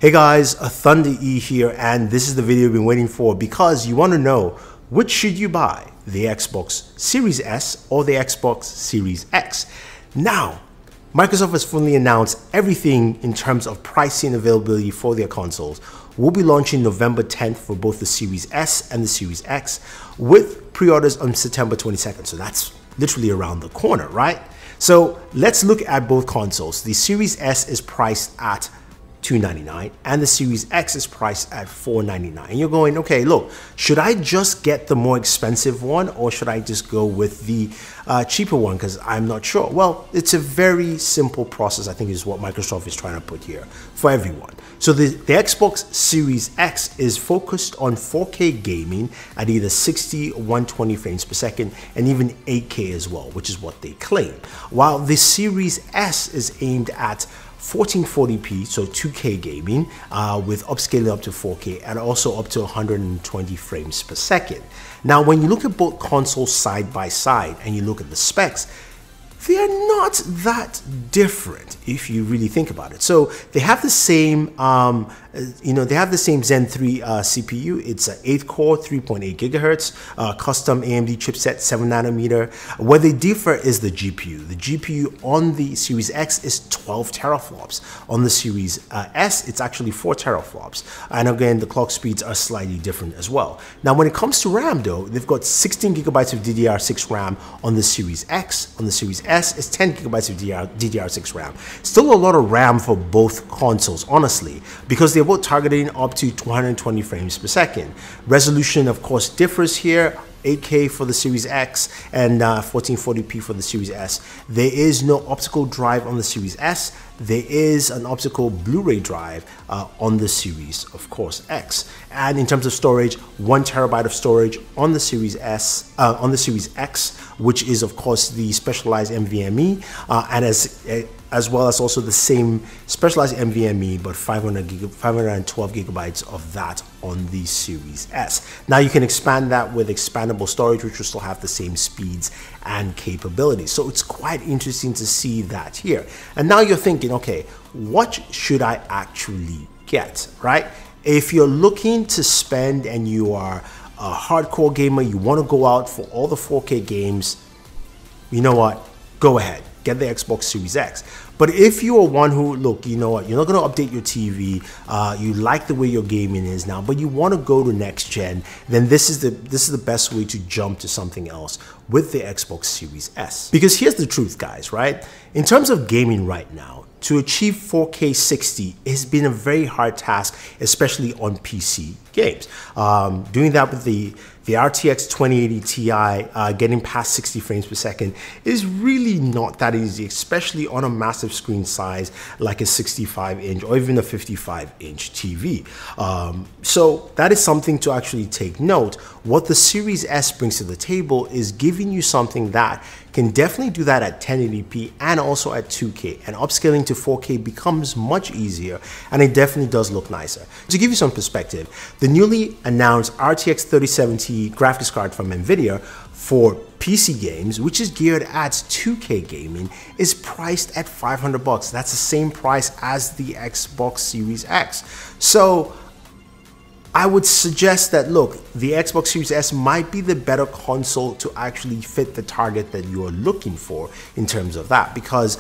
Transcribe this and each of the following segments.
Hey guys, Thunder E here, and this is the video you've been waiting for because you want to know which should you buy, the Xbox Series S or the Xbox Series X. Now, Microsoft has fully announced everything in terms of pricing and availability for their consoles. We'll be launching November 10th for both the Series S and the Series X with pre-orders on September 22nd. So that's literally around the corner, right? So let's look at both consoles. The Series S is priced at $299 and the Series X is priced at $499. And you're going, okay, look, should I just get the more expensive one or should I just go with the cheaper one because I'm not sure? Well, it's a very simple process, I think, is what Microsoft is trying to put here for everyone. So the Xbox Series X is focused on 4K gaming at either 60 or 120 frames per second and even 8K as well, which is what they claim. While the Series S is aimed at 1440p, so 2K gaming, with upscaling up to 4K and also up to 120 frames per second. Now, when you look at both consoles side by side and you look at the specs, they are not that different if you really think about it. So they have the same, they have the same Zen 3 CPU. It's an 8-core, 3.8 gigahertz, custom AMD chipset, 7nm. Where they differ is the GPU. The GPU on the Series X is 12 teraflops. On the Series S, it's actually 4 teraflops. And again, the clock speeds are slightly different as well. Now, when it comes to RAM, though, they've got 16 gigabytes of DDR6 RAM on the Series X. On the Series S is 10 gigabytes of DDR6 RAM. Still a lot of RAM for both consoles, honestly, because they're both targeting up to 220 frames per second. Resolution, of course, differs here. 8K for the Series X and 1440p for the Series S. There is no optical drive on the Series S. There is an optical Blu-ray drive on the Series, of course, X. And in terms of storage, 1 terabyte of storage on the Series S, on the Series X, which is of course the specialized NVMe, and as well as also the same specialized NVMe, but 512 gigabytes of that on the Series S. Now you can expand that with expandable storage, which will still have the same speeds and capabilities. So it's quite interesting to see that here. And now you're thinking, okay, what should I actually get, right? If you're looking to spend and you are a hardcore gamer, you want to go out for all the 4K games, you know what? Go ahead, get the Xbox Series X. But if you are one who, look, you know what, you're not going to update your TV, you like the way your gaming is now, but you want to go to next gen, then this is the best way to jump to something else with the Xbox Series S. Because here's the truth, guys, right? In terms of gaming right now, to achieve 4K 60 has been a very hard task, especially on PC games. Doing that with the RTX 2080 Ti, getting past 60 frames per second is really not that easy, especially on a massive screen size like a 65-inch or even a 55-inch TV. So that is something to actually take note. What the Series S brings to the table is giving you something that can definitely do that at 1080p and also at 2K, and upscaling to 4K becomes much easier, and it definitely does look nicer. To give you some perspective, the newly announced RTX 3070 graphics card from NVIDIA for PC games, which is geared at 2K gaming, is priced at $500. That's the same price as the Xbox Series X. So I would suggest that, look, the Xbox Series S might be the better console to actually fit the target that you are looking for in terms of that, because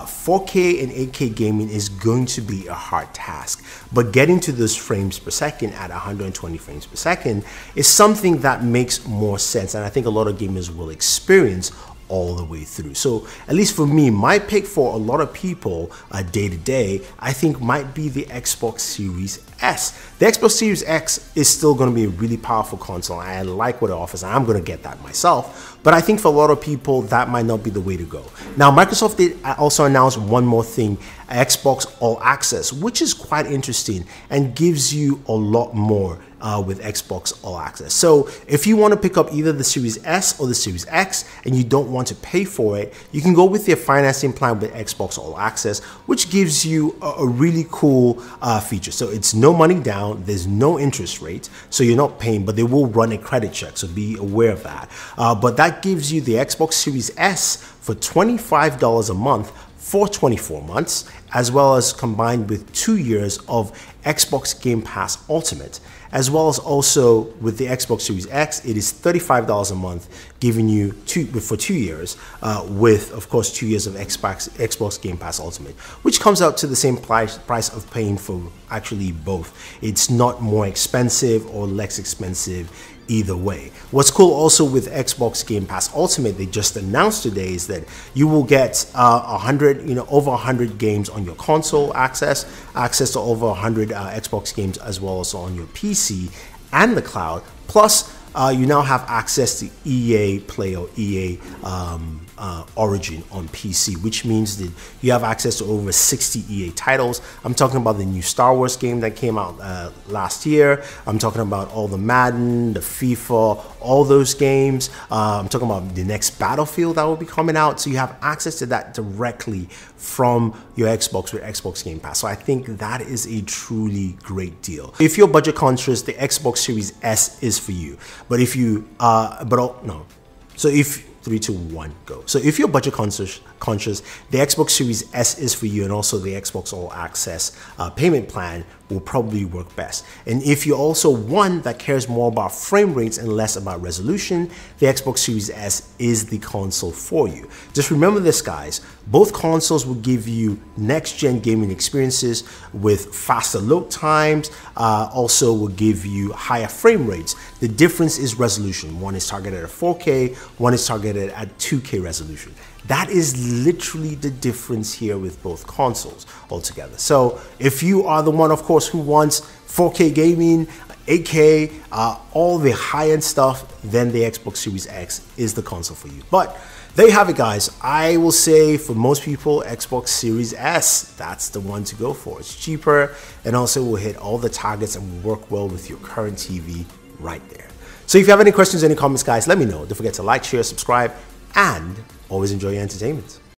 4K and 8K gaming is going to be a hard task. But getting to those frames per second at 120 frames per second is something that makes more sense, and I think a lot of gamers will experience all the way through. So at least for me, my pick for a lot of people day to day, I think might be the Xbox Series S. The Xbox Series X is still going to be a really powerful console. I like what it offers, and I'm going to get that myself. But I think for a lot of people, that might not be the way to go. Now, Microsoft did also announce one more thing, Xbox All Access, which is quite interesting and gives you a lot more with Xbox All Access. So if you want to pick up either the Series S or the Series X and you don't want to pay for it, you can go with their financing plan with Xbox All Access, which gives you a really cool feature. So it's no money down, there's no interest rate, so you're not paying, but they will run a credit check, so be aware of that. But that gives you the Xbox Series S for $25 a month for 24 months, as well as combined with 2 years of Xbox Game Pass Ultimate, as well as also with the Xbox Series X, it is $35 a month, giving you for 2 years, with of course 2 years of Xbox Game Pass Ultimate, which comes out to the same price of paying for actually both. It's not more expensive or less expensive either way. What's cool also with Xbox Game Pass Ultimate, they just announced today, is that you will get over 100 games on your console, access to over 100 Xbox games, as well as on your PC and the cloud. Plus, you now have access to EA Play or EA Origin on PC, which means that you have access to over 60 EA titles. I'm talking about the new Star Wars game that came out last year. I'm talking about all the Madden, the FIFA, all those games. I'm talking about the next Battlefield that will be coming out. So you have access to that directly from your Xbox with Xbox Game Pass. So I think that is a truly great deal. If you're budget conscious, the Xbox Series S is for you. But if you, So if 3, 2, 1, go. So if you're budget conscious, the Xbox Series S is for you, and also the Xbox All Access payment plan will probably work best. And if you're also one that cares more about frame rates and less about resolution, the Xbox Series S is the console for you. Just remember this, guys, both consoles will give you next-gen gaming experiences with faster load times, also will give you higher frame rates. The difference is resolution. One is targeted at 4K, one is targeted at 2K resolution. That is literally the difference here with both consoles altogether. So if you are the one, of course, who wants 4K gaming, 8K, all the high-end stuff, then the Xbox Series X is the console for you. But there you have it, guys. I will say for most people, Xbox Series S, that's the one to go for. It's cheaper and also will hit all the targets and will work well with your current TV right there. So if you have any questions, any comments, guys, let me know. Don't forget to like, share, subscribe, and always enjoy your entertainment.